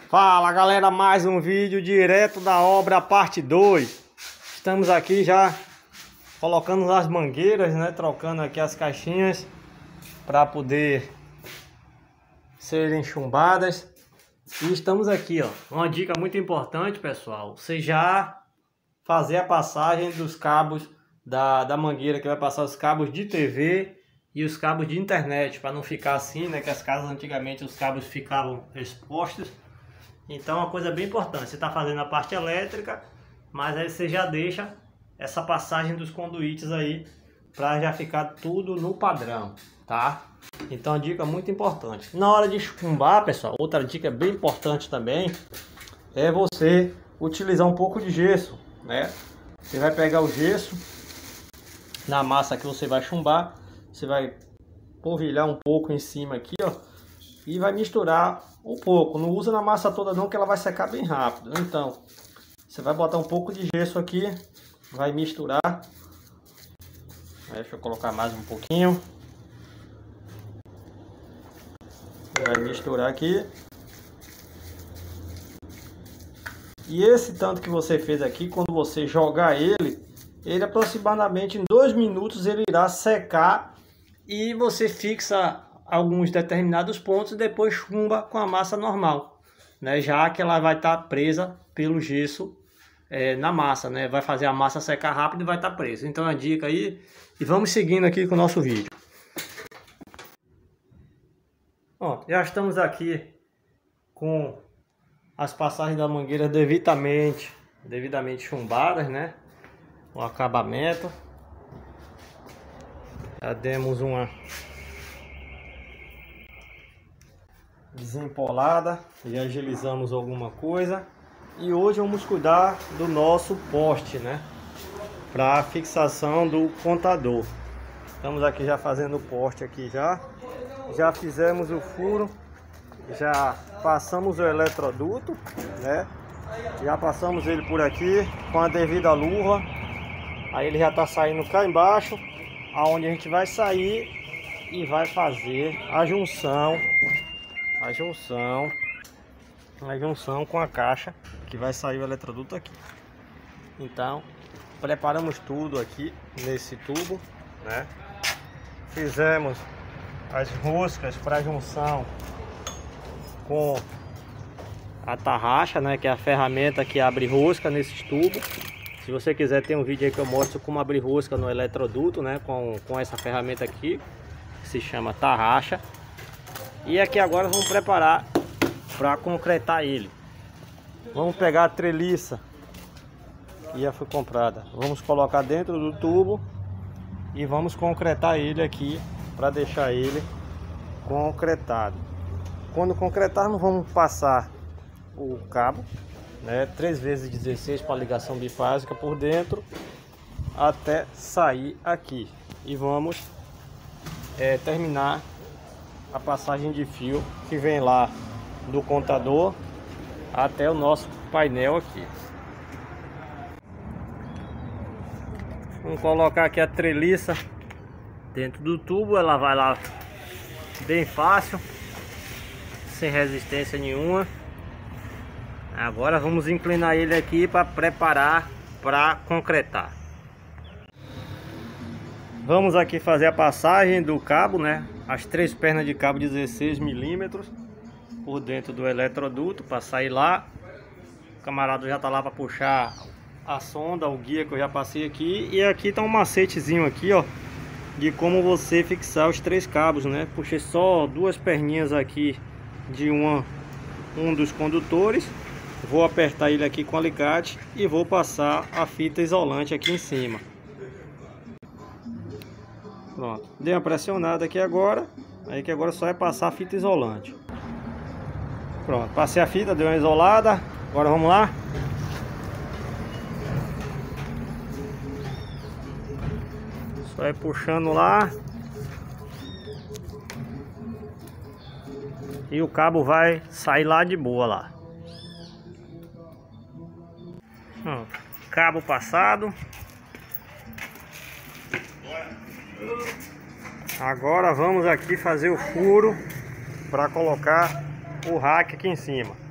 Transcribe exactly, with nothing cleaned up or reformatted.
Fala galera, mais um vídeo direto da obra parte dois. Estamos aqui já colocando as mangueiras, né? Trocando aqui as caixinhas para poder serem chumbadas. E estamos aqui, ó. Uma dica muito importante, pessoal. Você já fazer a passagem dos cabos da, da mangueira, que vai passar os cabos de T V e os cabos de internet, para não ficar assim, né? Que as casas antigamente os cabos ficavam expostos. Então é uma coisa bem importante, você está fazendo a parte elétrica, mas aí você já deixa essa passagem dos conduítes aí para já ficar tudo no padrão, tá? Então a dica muito importante. Na hora de chumbar, pessoal, outra dica bem importante também é você utilizar um pouco de gesso, né? Você vai pegar o gesso na massa que você vai chumbar, você vai polvilhar um pouco em cima aqui, ó, e vai misturar um pouco. Não usa na massa toda não, que ela vai secar bem rápido. Então você vai botar um pouco de gesso aqui, vai misturar. Deixa eu colocar mais um pouquinho. Vai misturar aqui. E esse tanto que você fez aqui, quando você jogar ele, ele aproximadamente em dois minutos ele irá secar. E você fixa alguns determinados pontos e depois chumba com a massa normal, né? Já que ela vai estar tá presa pelo gesso é, na massa, né? Vai fazer a massa secar rápido e vai estar tá presa. Então a dica aí, e vamos seguindo aqui com o nosso vídeo. Ó, já estamos aqui com as passagens da mangueira devidamente, devidamente chumbadas, né? O acabamento. Já demos uma desempolada, já agilizamos alguma coisa. E hoje vamos cuidar do nosso poste, né? Para fixação do contador. Estamos aqui já fazendo o poste aqui já. Já fizemos o furo, já passamos o eletroduto, né? Já passamos ele por aqui com a devida luva. Aí ele já está saindo cá embaixo, aonde a gente vai sair e vai fazer a junção a junção a junção com a caixa que vai sair o eletroduto aqui. Então preparamos tudo aqui nesse tubo, né? Fizemos as roscas para junção com a tarraxa, né, que é a ferramenta que abre rosca nesses tubos. Se você quiser, tem um vídeo aí que eu mostro como abrir rosca no eletroduto, né, com, com essa ferramenta aqui, que se chama tarraxa. E aqui agora vamos preparar para concretar ele. Vamos pegar a treliça que já foi comprada, vamos colocar dentro do tubo e vamos concretar ele aqui para deixar ele concretado. Quando concretarmos, vamos passar o cabo, né, três vezes dezesseis para ligação bifásica por dentro até sair aqui, e vamos é, terminar a passagem de fio que vem lá do contador até o nosso painel aqui. Vamos colocar aqui a treliça dentro do tubo, ela vai lá bem fácil, sem resistência nenhuma. Agora vamos inclinar ele aqui para preparar para concretar. Vamos aqui fazer a passagem do cabo, né? As três pernas de cabo dezesseis milímetros por dentro do eletroduto para sair lá. O camarada já tá lá para puxar a sonda, o guia que eu já passei aqui. E aqui tá um macetezinho aqui, ó, de como você fixar os três cabos, né? Puxei só duas perninhas aqui de uma, um dos condutores. Vou apertar ele aqui com alicate e vou passar a fita isolante aqui em cima. Pronto, dei uma pressionada aqui agora. Aí que agora só é passar a fita isolante. Pronto, passei a fita, deu uma isolada. Agora vamos lá. Só é puxando lá. E o cabo vai sair lá de boa lá. Ó, cabo passado. Agora vamos aqui fazer o furo para colocar o rack aqui em cima.